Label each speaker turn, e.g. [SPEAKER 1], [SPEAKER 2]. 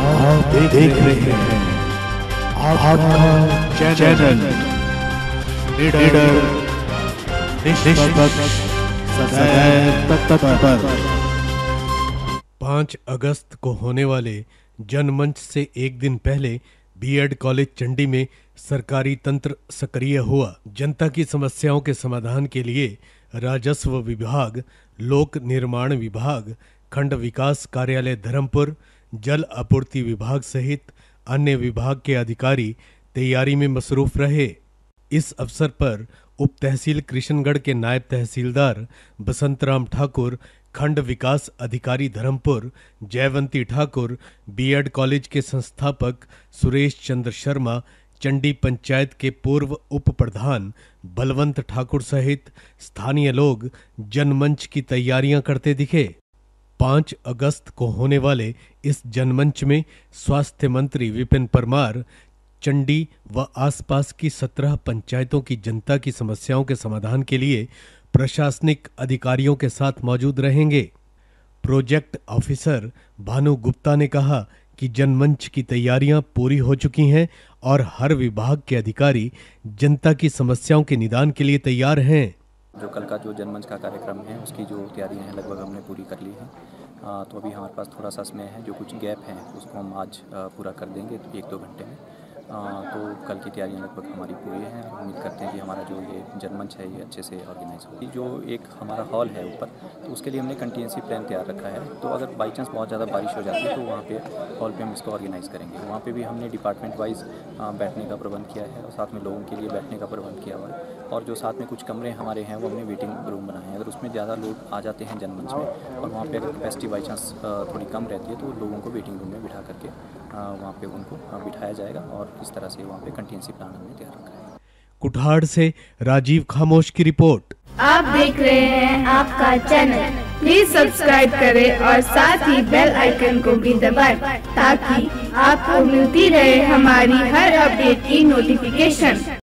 [SPEAKER 1] आप देख रहे हैं आपका चैनल लीडर निष्पक्ष सदैव तत्पर।
[SPEAKER 2] 5 अगस्त को होने वाले जनमंच से एक दिन पहले बीएड कॉलेज चंडी में सरकारी तंत्र सक्रिय हुआ। जनता की समस्याओं के समाधान के लिए राजस्व विभाग, लोक निर्माण विभाग, खंड विकास कार्यालय धर्मपुर, जल आपूर्ति विभाग सहित अन्य विभाग के अधिकारी तैयारी में मसरूफ रहे। इस अवसर पर उप तहसील कृष्णगढ़ के नायब तहसीलदार बसंतराम ठाकुर, खंड विकास अधिकारी धर्मपुर जयवंती ठाकुर, बीएड कॉलेज के संस्थापक सुरेश चंद्र शर्मा, चंडी पंचायत के पूर्व उप प्रधान बलवंत ठाकुर सहित स्थानीय लोग जनमंच की तैयारियां करते दिखे। 5 अगस्त को होने वाले इस जनमंच में स्वास्थ्य मंत्री विपिन परमार चंडी व आसपास की 17 पंचायतों की जनता की समस्याओं के समाधान के लिए प्रशासनिक अधिकारियों के साथ मौजूद रहेंगे। प्रोजेक्ट ऑफिसर भानु गुप्ता ने कहा कि जनमंच की तैयारियां पूरी हो चुकी हैं और हर विभाग के अधिकारी जनता की समस्याओं के निदान के लिए तैयार हैं।
[SPEAKER 3] जो कल का जो जनमंच का कार्यक्रम है उसकी जो तैयारियां हैं लगभग हमने पूरी कर ली हैं। तो अभी हमारे पास थोड़ा सा समय है, जो कुछ गैप हैं उसको हम आज पूरा कर देंगे 1-2 घंटे में। तो कल की तैयारियां लगभग हमारी पूरी हैं। उम्मीद करते हैं कि हमारा जो ये जनमंच है ये अच्छे से ऑर्गेनाइज होगी। जो एक हमारा हॉल है ऊपर, तो उसके लिए हमने कंटीन्यूसी प्लान तैयार रखा है। तो अगर बाई चांस बहुत ज़्यादा बारिश हो जाती है तो वहाँ पे हॉल पे हम इसको ऑर्गेनाइज़ करेंगे। वहाँ पे भी हमने डिपार्टमेंट वाइज बैठने का प्रबंध किया है और साथ में लोगों के लिए बैठने का प्रबंध किया हुआ है। और जो साथ में कुछ कमरे हमारे हैं वो हमने वेटिंग रूम बनाए हैं। अगर उसमें ज़्यादा लोग आ जाते हैं जनमंच में और वहाँ पे अगर कैपेसिटी बाई चांस थोड़ी कम रहती है तो लोगों को वेटिंग रूम में बिठा करके वहाँ पे उनको बिठाया जाएगा और इस तरह से वहाँ पे कंटीन्यूसी प्लान हमने तैयार रखा है।
[SPEAKER 2] कुठाड़ से राजीव खामोश की रिपोर्ट।
[SPEAKER 4] आप देख रहे हैं आपका चैनल, प्लीज सब्सक्राइब करें और साथ ही बेल आइकन को भी दबाएं ताकि आपको मिलती रहे हमारी हर अपडेट की नोटिफिकेशन।